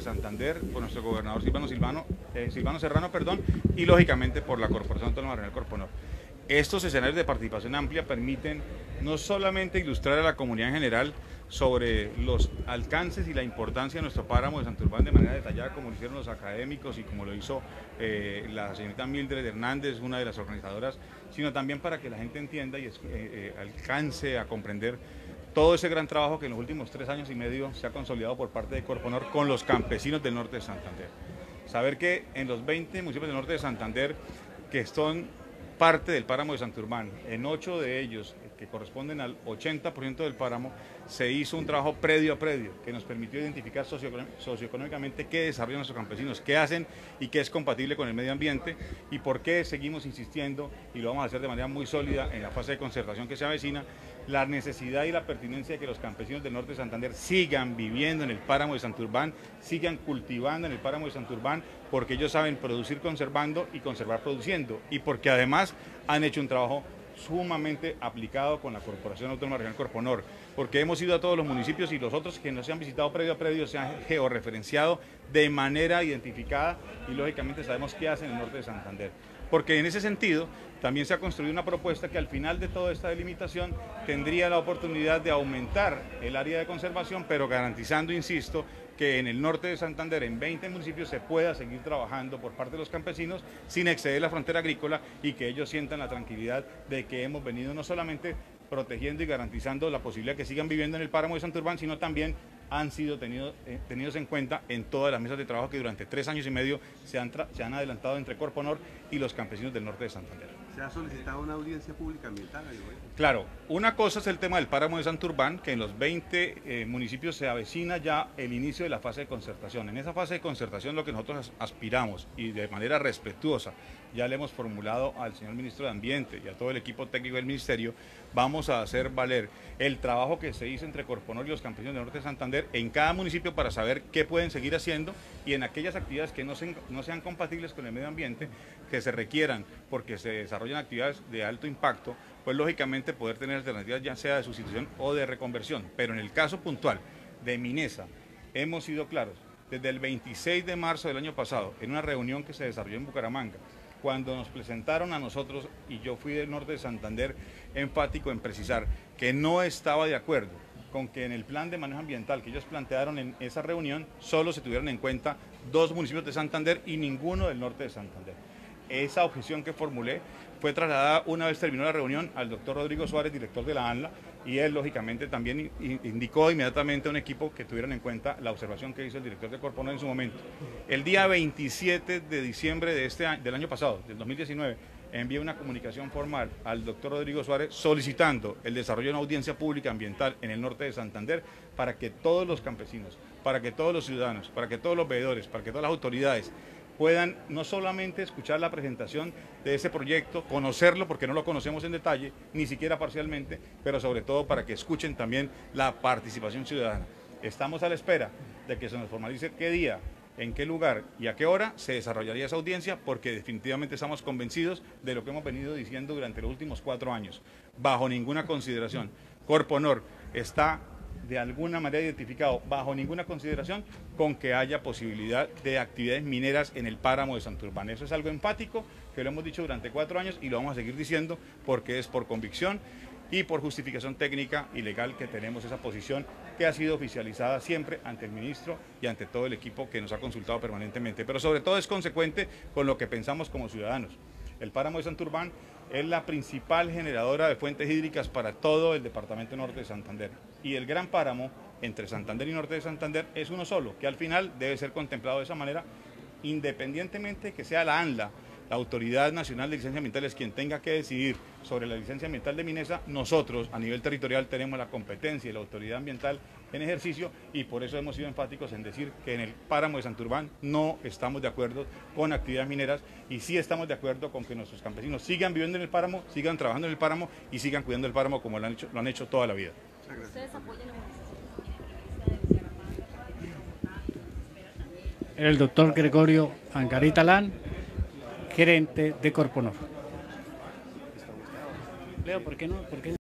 Santander, por nuestro gobernador Silvano Serrano, y lógicamente por la Corporación Autónoma Regional Corponor. Estos escenarios de participación amplia permiten no solamente ilustrar a la comunidad en general sobre los alcances y la importancia de nuestro páramo de Santurbán de manera detallada, como lo hicieron los académicos y como lo hizo la señorita Mildred Hernández, una de las organizadoras, sino también para que la gente entienda y alcance a comprender todo ese gran trabajo que en los últimos 3 años y medio se ha consolidado por parte de Corponor con los campesinos del norte de Santander. Saber que en los 20 municipios del norte de Santander, que son parte del páramo de Santurbán, en 8 de ellos, que corresponden al 80% del páramo, se hizo un trabajo predio a predio que nos permitió identificar socioeconómicamente qué desarrollan nuestros campesinos, qué hacen y qué es compatible con el medio ambiente y por qué seguimos insistiendo, y lo vamos a hacer de manera muy sólida en la fase de concertación que se avecina, la necesidad y la pertinencia de que los campesinos del norte de Santander sigan viviendo en el páramo de Santurbán, sigan cultivando en el páramo de Santurbán, porque ellos saben producir conservando y conservar produciendo, y porque además han hecho un trabajo sumamente aplicado con la Corporación Autónoma Regional Corponor, porque hemos ido a todos los municipios y los otros que no se han visitado predio a predio se han georreferenciado de manera identificada y lógicamente sabemos qué hacen en el norte de Santander. Porque en ese sentido también se ha construido una propuesta que al final de toda esta delimitación tendría la oportunidad de aumentar el área de conservación, pero garantizando, insisto, que en el norte de Santander, en 20 municipios, se pueda seguir trabajando por parte de los campesinos sin exceder la frontera agrícola y que ellos sientan la tranquilidad de que hemos venido no solamente protegiendo y garantizando la posibilidad de que sigan viviendo en el páramo de Santurbán, sino también han sido tenidos en cuenta en todas las mesas de trabajo que durante 3 años y medio se han adelantado entre Corponor y los campesinos del norte de Santander. ¿Se ha solicitado una audiencia pública ambiental? Claro, una cosa es el tema del páramo de Santurbán, que en los 20 municipios se avecina ya el inicio de la fase de concertación. En esa fase de concertación lo que nosotros aspiramos, y de manera respetuosa, ya le hemos formulado al señor ministro de Ambiente y a todo el equipo técnico del ministerio, vamos a hacer valer el trabajo que se hizo entre Corponor y los campesinos del norte de Santander en cada municipio para saber qué pueden seguir haciendo, y en aquellas actividades que no sean compatibles con el medio ambiente, que se requieran porque se desarrollan actividades de alto impacto, pues lógicamente poder tener alternativas ya sea de sustitución o de reconversión. Pero en el caso puntual de Minesa hemos sido claros desde el 26 de marzo del año pasado en una reunión que se desarrolló en Bucaramanga, cuando nos presentaron a nosotros, y yo fui del norte de Santander enfático en precisar que no estaba de acuerdo con que en el plan de manejo ambiental que ellos plantearon en esa reunión solo se tuvieran en cuenta 2 municipios de Santander y ninguno del norte de Santander. Esa objeción que formulé fue trasladada una vez terminó la reunión al doctor Rodrigo Suárez, director de la ANLA, y él lógicamente también indicó inmediatamente a un equipo que tuvieran en cuenta la observación que hizo el director de Corponor en su momento. El día 27 de diciembre del año pasado, del 2019, envié una comunicación formal al doctor Rodrigo Suárez solicitando el desarrollo de una audiencia pública ambiental en el norte de Santander para que todos los campesinos, para que todos los ciudadanos, para que todos los veedores, para que todas las autoridades puedan no solamente escuchar la presentación de ese proyecto, conocerlo porque no lo conocemos en detalle, ni siquiera parcialmente, pero sobre todo para que escuchen también la participación ciudadana. Estamos a la espera de que se nos formalice qué día, en qué lugar y a qué hora se desarrollaría esa audiencia, porque definitivamente estamos convencidos de lo que hemos venido diciendo durante los últimos 4 años. Bajo ninguna consideración, Corponor está de alguna manera identificado, bajo ninguna consideración, con que haya posibilidad de actividades mineras en el páramo de Santurbán. Eso es algo enfático, que lo hemos dicho durante 4 años y lo vamos a seguir diciendo porque es por convicción y por justificación técnica y legal que tenemos esa posición, que ha sido oficializada siempre ante el ministro y ante todo el equipo que nos ha consultado permanentemente, pero sobre todo es consecuente con lo que pensamos como ciudadanos. El páramo de Santurbán es la principal generadora de fuentes hídricas para todo el departamento norte de Santander, y el gran páramo entre Santander y norte de Santander es uno solo, que al final debe ser contemplado de esa manera, independientemente que sea la ANLA, la Autoridad Nacional de Licencia Ambiental, es quien tenga que decidir sobre la licencia ambiental de Minesa. Nosotros a nivel territorial tenemos la competencia y la autoridad ambiental en ejercicio, y por eso hemos sido enfáticos en decir que en el páramo de Santurbán no estamos de acuerdo con actividades mineras, y sí estamos de acuerdo con que nuestros campesinos sigan viviendo en el páramo, sigan trabajando en el páramo y sigan cuidando el páramo como lo han hecho toda la vida. ¿Ustedes apoyan la El doctor Gregorio Angarita Lán, gerente de Corponor. Leo, ¿por qué no?